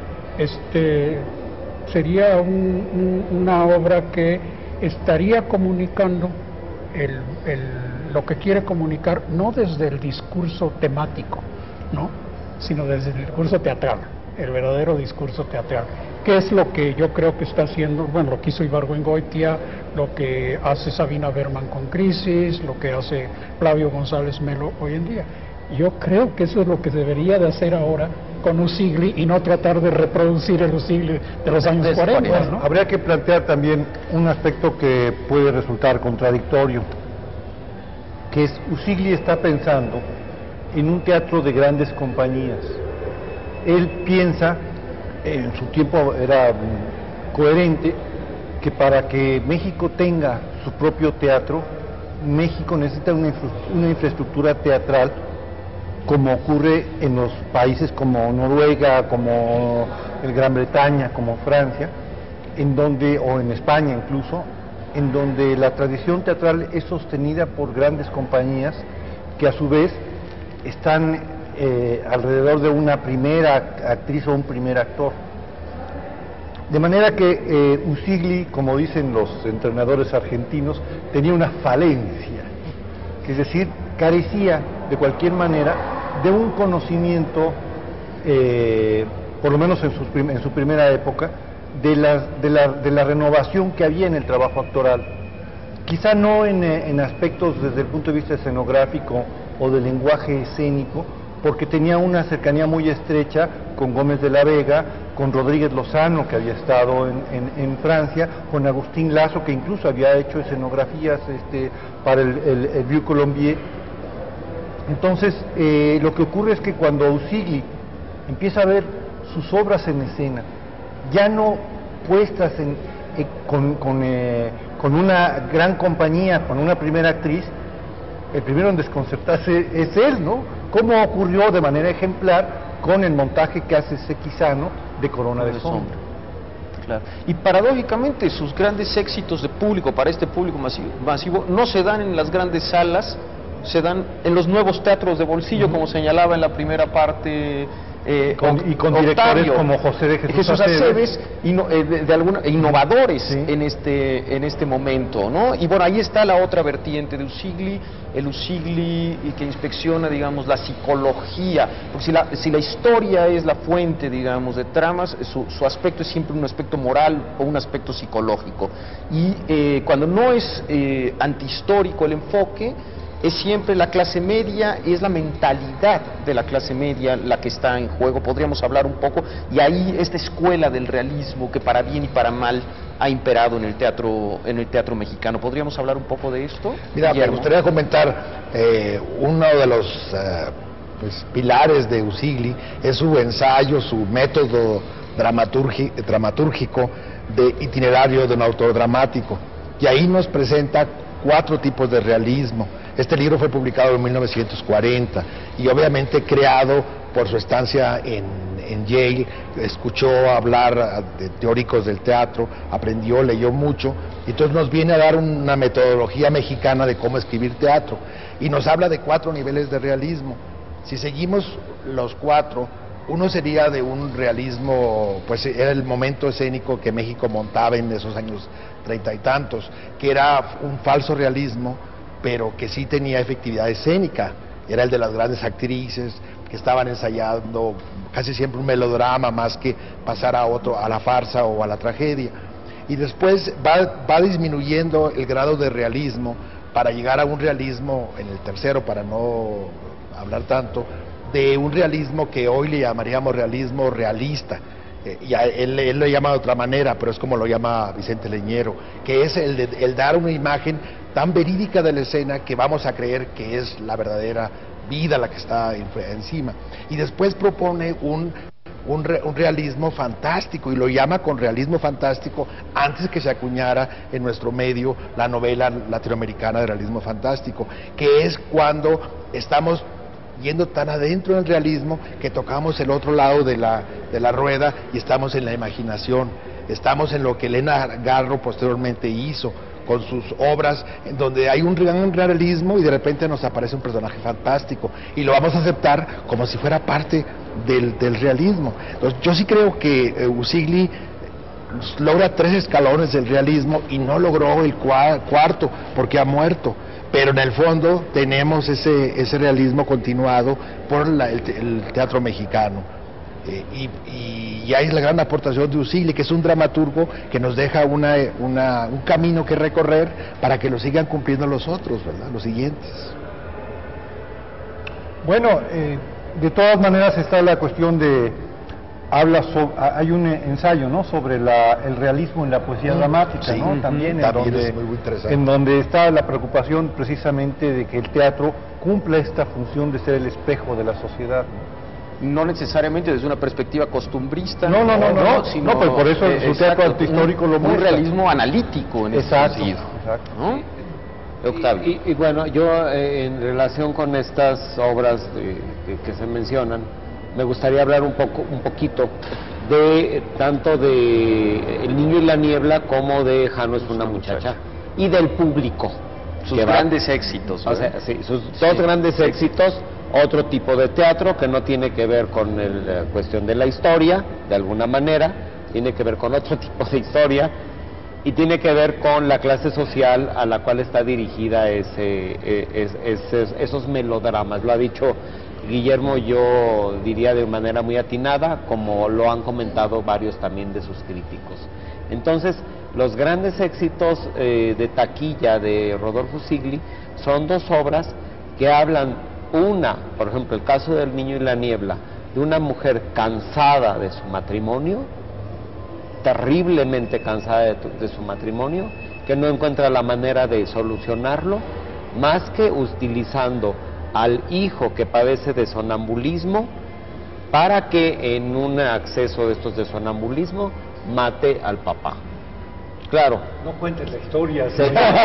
Este sería un, un, una obra que estaría comunicando el, el, lo que quiere comunicar, no desde el discurso temático, ¿no? Sino desde el discurso teatral, el verdadero discurso teatral. ¿Qué es lo que yo creo que está haciendo? Bueno, lo que hizo Ibargüengoitia, lo que hace Sabina Berman con Crisis, lo que hace Flavio González Melo hoy en día. Yo creo que eso es lo que debería de hacer ahora con Usigli, y no tratar de reproducir el Usigli de los años cuarenta, ¿no? Habría que plantear también un aspecto que puede resultar contradictorio, que es Usigli está pensando en un teatro de grandes compañías. Él piensa, en su tiempo era coherente, que para que México tenga su propio teatro, México necesita una, infra una infraestructura teatral, como ocurre en los países como Noruega, como el Gran Bretaña, como Francia, en donde, o en España incluso, en donde la tradición teatral es sostenida por grandes compañías que a su vez están eh, alrededor de una primera actriz o un primer actor. De manera que eh, Usigli, como dicen los entrenadores argentinos, tenía una falencia, que es decir, carecía de cualquier manera de un conocimiento, eh, por lo menos en su, en su primera época, de la, de, la, de la renovación que había en el trabajo actoral. quizá no en, en aspectos desde el punto de vista escenográfico o del lenguaje escénico, porque tenía una cercanía muy estrecha con Gómez de la Vega, con Rodríguez Lozano, que había estado en, en, en Francia, con Agustín Lazo, que incluso había hecho escenografías este, para el, el, el Vieux Colombier. Entonces, eh, lo que ocurre es que cuando Usigli empieza a ver sus obras en escena, ya no puestas en, eh, con, con, eh, con una gran compañía, con una primera actriz, el primero en desconcertarse es él, ¿no? Como ocurrió de manera ejemplar con el montaje que hace Sequizano de Corona de Sombra. Claro. Y paradójicamente sus grandes éxitos de público, para este público masivo, masivo no se dan en las grandes salas, se dan en los nuevos teatros de bolsillo, uh-huh. como señalaba en la primera parte. Eh, con, y con directores Octavio, como José de Jesús, Jesús Aceves, inno, eh, de, de alguna, innovadores sí. en este en este momento, ¿no? Y bueno, ahí está la otra vertiente de Usigli, el Usigli que inspecciona, digamos, la psicología, porque si la, si la historia es la fuente, digamos, de tramas, su, su aspecto es siempre un aspecto moral o un aspecto psicológico, y eh, cuando no es eh, antihistórico el enfoque, es siempre la clase media, es la mentalidad de la clase media la que está en juego. Podríamos hablar un poco, y ahí esta escuela del realismo que para bien y para mal ha imperado en el teatro en el teatro mexicano. ¿Podríamos hablar un poco de esto? Mira, Guillermo. me gustaría comentar eh, uno de los eh, pues, pilares de Usigli es su ensayo, su método dramatúrgico de itinerario de un autor dramático, y ahí nos presenta cuatro tipos de realismo. Este libro fue publicado en mil novecientos cuarenta y obviamente creado por su estancia en, en Yale, escuchó hablar de teóricos del teatro, aprendió, leyó mucho, y entonces nos viene a dar una metodología mexicana de cómo escribir teatro, y nos habla de cuatro niveles de realismo. Si seguimos los cuatro, uno sería de un realismo, pues era el momento escénico que México montaba en esos años treinta y tantos, que era un falso realismo, pero que sí tenía efectividad escénica. Era el de las grandes actrices que estaban ensayando casi siempre un melodrama más que pasar a otro, a la farsa o a la tragedia. Y después va, va disminuyendo el grado de realismo para llegar a un realismo, en el tercero, para no hablar tanto, de un realismo que hoy le llamaríamos realismo realista. Eh, y a él, él lo llama de otra manera, pero es como lo llama Vicente Leñero, que es el, de, el dar una imagen tan verídica de la escena que vamos a creer que es la verdadera vida la que está encima. Y después propone un, un, re, un realismo fantástico, y lo llama con realismo fantástico antes que se acuñara en nuestro medio la novela latinoamericana de realismo fantástico, que es cuando estamos yendo tan adentro del realismo que tocamos el otro lado de la, de la rueda y estamos en la imaginación, estamos en lo que Elena Garro posteriormente hizo con sus obras, en donde hay un gran realismo y de repente nos aparece un personaje fantástico y lo vamos a aceptar como si fuera parte del, del realismo. Entonces yo sí creo que eh, Usigli logra tres escalones del realismo y no logró el cuarto porque ha muerto. Pero en el fondo tenemos ese, ese realismo continuado por la, el, el teatro mexicano. Eh, y, y, y ahí es la gran aportación de Usigli, que es un dramaturgo que nos deja una, una, un camino que recorrer para que lo sigan cumpliendo los otros, ¿verdad? Los siguientes. Bueno, eh, de todas maneras está la cuestión de... habla sobre, hay un ensayo, ¿no?, sobre la, el realismo en la poesía mm, dramática, sí, ¿no? Uh-huh. También, en donde, es muy, muy interesante. en donde está la preocupación precisamente de que el teatro cumpla esta función de ser el espejo de la sociedad, ¿no? No necesariamente desde una perspectiva costumbrista, no, no, no, no, no, sino, no pero por eso eh, su teatro antihistórico lo muestra. Un realismo analítico en exacto, ese sentido, exacto. ¿no? Octavio. Y, y, y bueno, yo eh, en relación con estas obras de, que, que se mencionan, me gustaría hablar un poco, un poquito de tanto de El niño y la niebla como de Jano es una muchacha y del público. Sus grandes va, éxitos. O sea, sí, sus sí, dos grandes sí. éxitos, otro tipo de teatro que no tiene que ver con el, la cuestión de la historia, de alguna manera, tiene que ver con otro tipo de historia y tiene que ver con la clase social a la cual está dirigida ese, es, es, es, esos melodramas. Lo ha dicho Guillermo, yo diría de manera muy atinada, como lo han comentado varios también de sus críticos. Entonces, los grandes éxitos eh, de taquilla de Rodolfo Usigli son dos obras que hablan, una, por ejemplo, el caso del Niño y la Niebla, de una mujer cansada de su matrimonio, terriblemente cansada de, de su matrimonio, que no encuentra la manera de solucionarlo, más que utilizando al hijo que padece de sonambulismo para que en un acceso de estos de sonambulismo mate al papá. Claro. No cuentes la historia. Sí.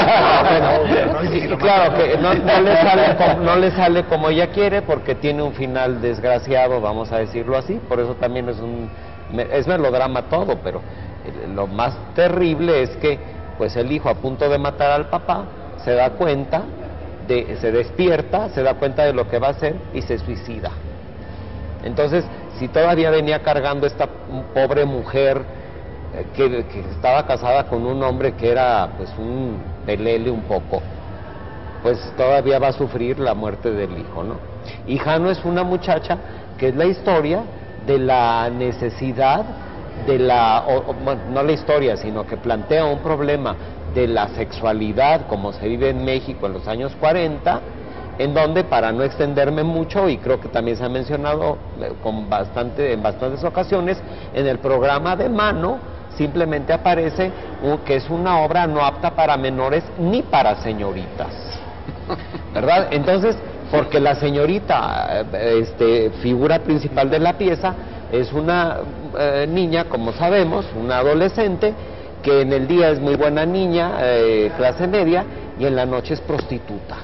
No, no, sí, claro que no, no, le sale como, no le sale como ella quiere, porque tiene un final desgraciado, vamos a decirlo así. Por eso también es un es melodrama todo, pero lo más terrible es que pues el hijo, a punto de matar al papá, se da cuenta de, se despierta, se da cuenta de lo que va a hacer y se suicida. Entonces, si todavía venía cargando esta pobre mujer Que, que estaba casada con un hombre que era pues un pelele un poco, pues todavía va a sufrir la muerte del hijo, ¿no? Y Jano es una muchacha que es la historia de la necesidad de la, o, o, bueno, no la historia, sino que plantea un problema de la sexualidad como se vive en México en los años cuarenta, en donde, para no extenderme mucho, y creo que también se ha mencionado con bastante, en bastantes ocasiones, en el programa de Mano, simplemente aparece uh, que es una obra no apta para menores ni para señoritas, ¿verdad? Entonces, porque la señorita, este, figura principal de la pieza, es una eh, niña, como sabemos, una adolescente, que en el día es muy buena niña, eh, clase media, y en la noche es prostituta,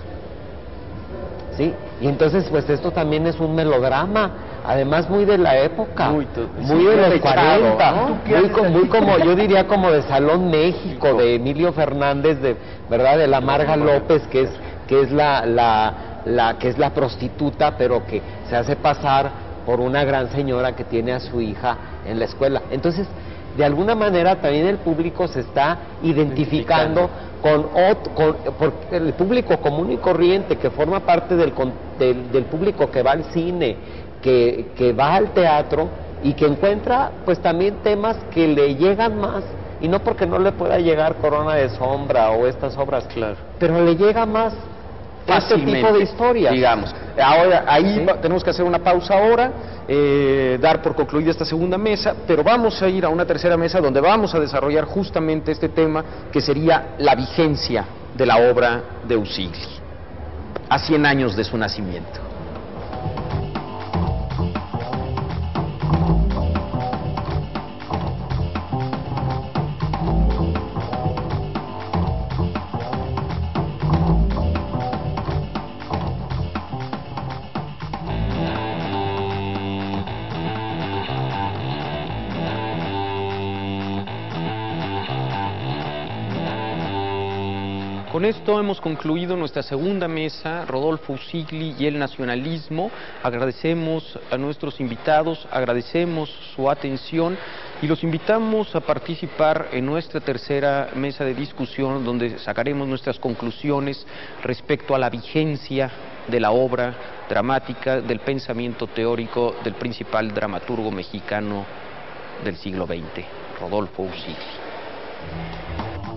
¿sí? Y entonces, pues esto también es un melodrama, además muy de la época, muy, muy de los cuarenta, ¿no? muy, co muy como, yo diría como de Salón México, de Emilio Fernández, de verdad, de la Marga López, que es que es la, la, la que es la prostituta, pero que se hace pasar por una gran señora que tiene a su hija en la escuela. Entonces, de alguna manera también el público se está identificando, identificando. Con, con por el público común y corriente que forma parte del, del, del público que va al cine, que, que va al teatro y que encuentra pues también temas que le llegan más, y no porque no le pueda llegar Corona de Sombra o estas obras, claro, pero le llega más este tipo de historias, digamos. Ahora, ahí ¿sí? va, tenemos que hacer una pausa ahora, eh, dar por concluida esta segunda mesa, pero vamos a ir a una tercera mesa donde vamos a desarrollar justamente este tema, que sería la vigencia de la obra de Usigli, a cien años de su nacimiento. Con esto hemos concluido nuestra segunda mesa, Rodolfo Usigli y el nacionalismo. Agradecemos a nuestros invitados, agradecemos su atención y los invitamos a participar en nuestra tercera mesa de discusión, donde sacaremos nuestras conclusiones respecto a la vigencia de la obra dramática, del pensamiento teórico del principal dramaturgo mexicano del siglo veinte, Rodolfo Usigli.